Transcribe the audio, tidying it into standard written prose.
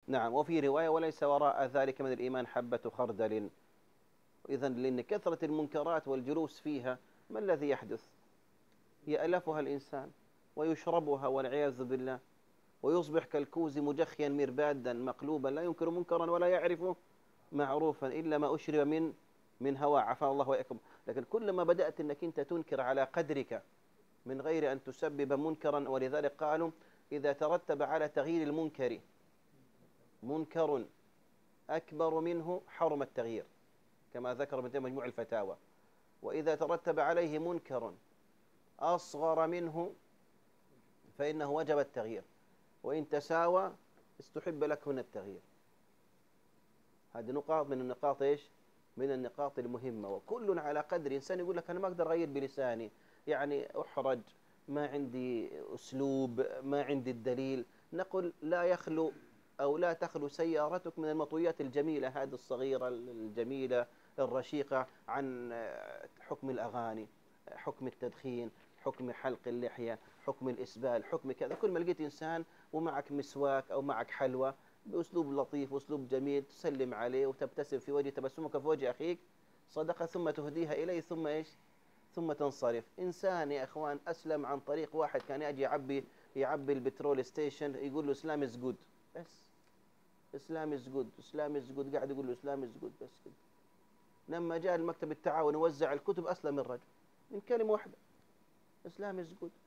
نعم. وفي رواية وليس وراء ذلك من الإيمان حبة خردل. إذا لأن كثرة المنكرات والجلوس فيها ما الذي يحدث؟ يألفها الإنسان ويشربها والعياذ بالله، ويصبح كالكوز مجخيا مربادا مقلوبا لا ينكر منكرا ولا يعرف معروفا إلا ما أشرب من هوى، عفا الله وإياكم. لكن كلما بدأت أنك أنت تنكر على قدرك من غير أن تسبب منكرا، ولذلك قالوا إذا ترتب على تغيير المنكر منكر أكبر منه حرم التغيير، كما ذكر ابن مجموع الفتاوى. وإذا ترتب عليه منكر أصغر منه فإنه وجب التغيير، وإن تساوى استحب لك هنا التغيير. هذه نقاط من النقاط إيش؟ من النقاط المهمة. وكل على قدر. إنسان يقول لك أنا ما أقدر أغير بلساني، يعني أحرج، ما عندي أسلوب، ما عندي الدليل. نقول لا يخلو أو لا تخلو سيارتك من المطويات الجميلة هذه الصغيرة الجميلة الرشيقة عن حكم الأغاني، حكم التدخين، حكم حلق اللحية، حكم الإسبال، حكم كذا. كل ما لقيت إنسان ومعك مسواك أو معك حلوى بأسلوب لطيف وأسلوب جميل تسلم عليه وتبتسم في وجه، تبسمك في وجه أخيك صدقة، ثم تهديها إليه، ثم إيش؟ ثم تنصرف. إنسان يا أخوان أسلم عن طريق واحد كان يجي يعبي البترول ستيشن، يقول له إسلام إز جود، بس إسلام إز جود، إسلام إز جود، قاعد يقول له إسلام إز جود بس كده. لما جاء المكتب التعاون يوزع الكتب أسلم الرجل من كلمة واحدة، إسلام إز جود.